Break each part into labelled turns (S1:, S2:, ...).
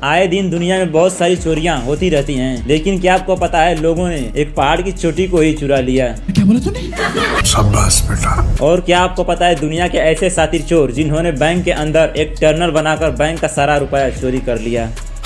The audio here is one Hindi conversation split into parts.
S1: आए दिन दुनिया में बहुत सारी चोरियां होती रहती हैं, लेकिन क्या आपको पता है लोगों ने एक पहाड़ की चोटी को ही चुरा लिया।
S2: क्या बोला तूने? शाबाश बेटा।
S1: और क्या आपको पता है दुनिया के ऐसे शातिर चोर जिन्होंने बैंक के अंदर एक टनल बनाकर बैंक का सारा रुपया चोरी कर लिया।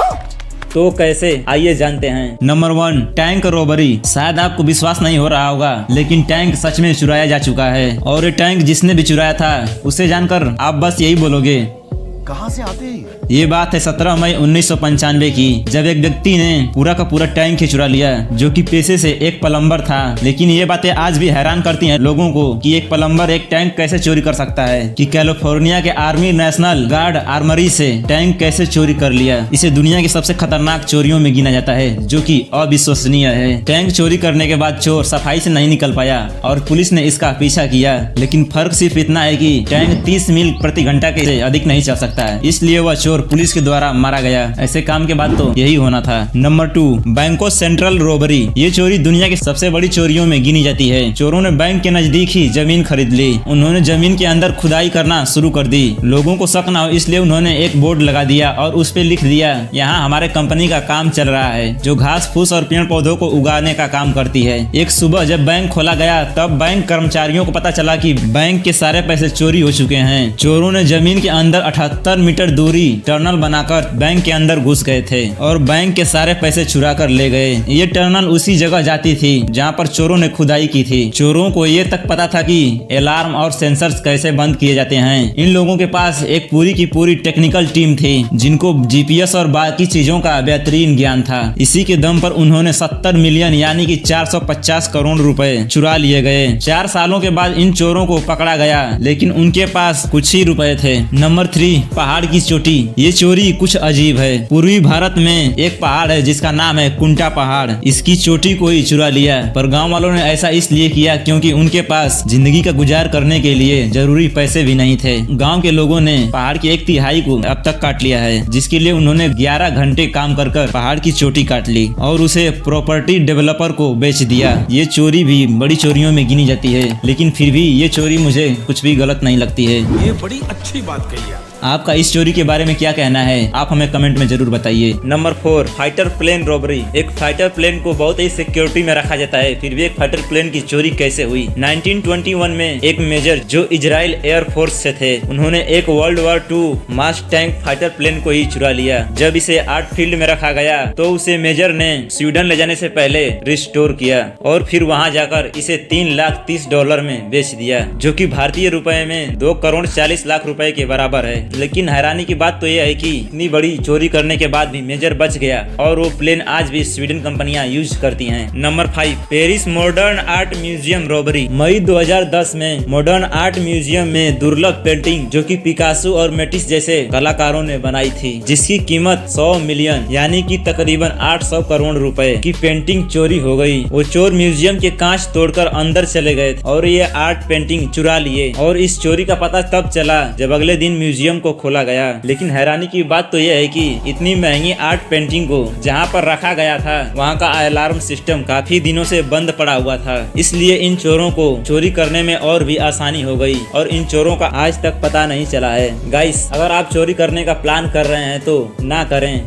S1: तो कैसे, आइए जानते हैं। Number 1, tank robbery. शायद आपको विश्वास नहीं हो रहा होगा, लेकिन टैंक सच में चुराया जा चुका है। और ये टैंक जिसने भी चुराया था उसे जानकर आप बस यही बोलोगे,
S2: कहाँ से आते हैं?
S1: ये बात है 17 मई 1995 की, जब एक व्यक्ति ने पूरा का पूरा टैंक ही चुरा लिया, जो कि पेशे से एक प्लम्बर था। लेकिन ये बातें आज भी हैरान करती हैं लोगों को कि एक प्लम्बर एक टैंक कैसे चोरी कर सकता है, कि कैलिफोर्निया के आर्मी नेशनल गार्ड आर्मरी से टैंक कैसे चोरी कर लिया। इसे दुनिया की सबसे खतरनाक चोरियों में गिना जाता है, जो कि अविश्वसनीय है। टैंक चोरी करने के बाद चोर सफाई से नहीं निकल पाया और पुलिस ने इसका पीछा किया, लेकिन फर्क सिर्फ इतना है कि टैंक 30 मील प्रति घंटा के अधिक नहीं चल सकता है, इसलिए वह चोर पुलिस के द्वारा मारा गया। ऐसे काम के बाद तो यही होना था। नंबर 2, बैंकों सेंट्रल रॉबरी। ये चोरी दुनिया की सबसे बड़ी चोरियों में गिनी जाती है। चोरों ने बैंक के नजदीक ही जमीन खरीद ली। उन्होंने जमीन के अंदर खुदाई करना शुरू कर दी। लोगों को शक न हो इसलिए उन्होंने एक बोर्ड लगा दिया और उस पे लिख दिया, यहाँ हमारे कंपनी का काम चल रहा है, जो घास फूस और पेड़ पौधों को उगाने का काम करती है। एक सुबह जब बैंक खोला गया तब बैंक कर्मचारियों को पता चला कि बैंक के सारे पैसे चोरी हो चुके हैं। चोरों ने जमीन के अंदर 78 मीटर दूरी टनल बनाकर बैंक के अंदर घुस गए थे और बैंक के सारे पैसे चुरा कर ले गए। ये टनल उसी जगह जाती थी जहां पर चोरों ने खुदाई की थी। चोरों को ये तक पता था कि अलार्म और सेंसर्स कैसे बंद किए जाते हैं। इन लोगों के पास एक पूरी की पूरी टेक्निकल टीम थी, जिनको जीपीएस और बाकी चीजों का बेहतरीन ज्ञान था। इसी के दम पर उन्होंने 70 मिलियन यानी कि 450 करोड़ रुपए चुरा लिए गए। 4 सालों के बाद इन चोरों को पकड़ा गया, लेकिन उनके पास कुछ ही रुपए थे। नंबर 3, पहाड़ की चोटी। ये चोरी कुछ अजीब है। पूर्वी भारत में एक पहाड़ है जिसका नाम है कुंटा पहाड़। इसकी चोटी को ही चुरा लिया, पर गांव वालों ने ऐसा इसलिए किया क्योंकि उनके पास जिंदगी का गुजार करने के लिए जरूरी पैसे भी नहीं थे। गांव के लोगों ने पहाड़ की 1/3 को अब तक काट लिया है, जिसके लिए उन्होंने 11 घंटे काम कर पहाड़ की चोटी काट ली और उसे प्रॉपर्टी डेवलपर को बेच दिया। ये चोरी भी बड़ी चोरियों में गिनी जाती है, लेकिन फिर भी ये चोरी मुझे कुछ भी गलत नहीं लगती है।
S2: ये बड़ी अच्छी बात कही है।
S1: आपका इस चोरी के बारे में क्या कहना है, आप हमें कमेंट में जरूर बताइए। Number 4, fighter plane robbery. एक फाइटर प्लेन को बहुत ही सिक्योरिटी में रखा जाता है, फिर भी एक फाइटर प्लेन की चोरी कैसे हुई। 1921 में एक मेजर जो इजराइल एयरफोर्स से थे, उन्होंने एक World War 2 Mustang fighter plane को ही चुरा लिया। जब इसे आर्ट फील्ड में रखा गया तो उसे मेजर ने स्वीडन ले जाने से पहले रिस्टोर किया और फिर वहां जाकर इसे $3,30,000 में बेच दिया, जो कि भारतीय रुपए में 2,40,00,000 रुपए के बराबर है। लेकिन हैरानी की बात तो यह है कि इतनी बड़ी चोरी करने के बाद भी मेजर बच गया और वो प्लेन आज भी स्वीडन कंपनियां यूज करती हैं। Number 5, Paris Modern Art Museum robbery. मई 2010 में मॉडर्न आर्ट म्यूजियम में दुर्लभ पेंटिंग जो कि पिकासो और मेटिस जैसे कलाकारों ने बनाई थी, जिसकी कीमत 100 मिलियन यानी कि तकरीबन 800 करोड़ रुपए की पेंटिंग चोरी हो गई। वो चोर म्यूजियम के कांच तोड़कर अंदर चले गए और ये आर्ट पेंटिंग चुरा लिए और इस चोरी का पता तब चला जब अगले दिन म्यूजियम को खोला गया। लेकिन हैरानी की बात तो यह है कि इतनी महंगी आर्ट पेंटिंग को जहां पर रखा गया था वहां का अलार्म सिस्टम काफी दिनों से बंद पड़ा हुआ था, इसलिए इन चोरों को चोरी करने में और भी आसानी हो गई और इन चोरों का आज तक पता नहीं चला है। गाइस, अगर आप चोरी करने का प्लान कर रहे हैं तो ना करें।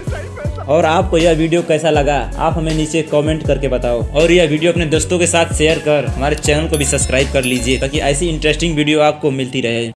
S1: और आपको यह वीडियो कैसा लगा आप हमें नीचे कमेंट करके बताओ, और यह वीडियो अपने दोस्तों के साथ शेयर कर हमारे चैनल को भी सब्सक्राइब कर लीजिए ताकि ऐसी इंटरेस्टिंग वीडियो आपको मिलती रहे।